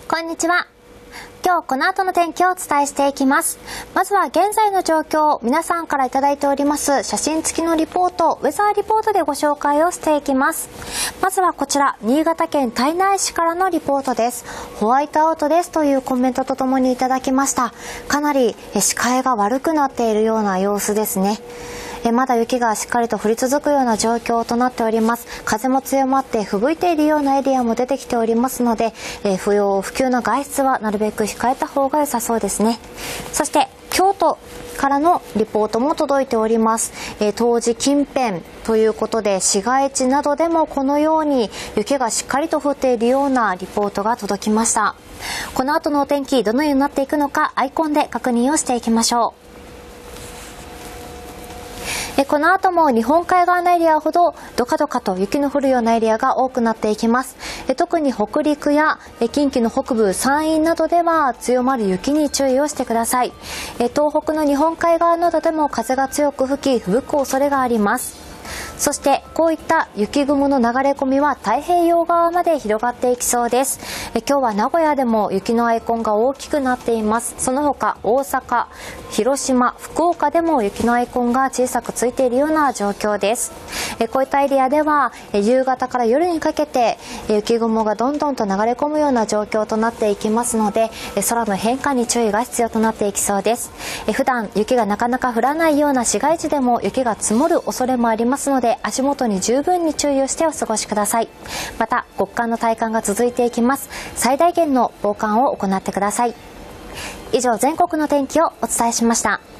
こんにちは。今日この後の天気をお伝えしていきます。まずは現在の状況、皆さんからいただいております写真付きのリポート、ウェザーリポートでご紹介をしていきます。まずはこちら、新潟県胎内市からのリポートです。ホワイトアウトですというコメントとともにいただきました。かなり視界が悪くなっているような様子ですね。まだ雪がしっかりと降り続くような状況となっております。風も強まって吹雪いているようなエリアも出てきておりますので、不要不急の外出はなるべく控えた方が良さそうですね。そして京都からのリポートも届いております。冬至近辺ということで、市街地などでもこのように雪がしっかりと降っているようなリポートが届きました。この後のお天気どのようになっていくのか、アイコンで確認をしていきましょう。この後も日本海側のエリアほどドカドカと雪の降るようなエリアが多くなっていきます。特に北陸や近畿の北部、山陰などでは強まる雪に注意をしてください。東北の日本海側などでも風が強く吹き、吹雪く恐れがあります。そしてこういった雪雲の流れ込みは太平洋側まで広がっていきそうです。今日は名古屋でも雪のアイコンが大きくなっています。その他大阪、広島、福岡でも雪のアイコンが小さくついているような状況です。こういったエリアでは夕方から夜にかけて雪雲がどんどんと流れ込むような状況となっていきますので、空の変化に注意が必要となっていきそうです。普段雪がなかなか降らないような市街地でも雪が積もる恐れもありますので、足元に十分に注意をしてお過ごしください。また極寒の体感が続いていきます。最大限の防寒を行ってください。以上、全国の天気をお伝えしました。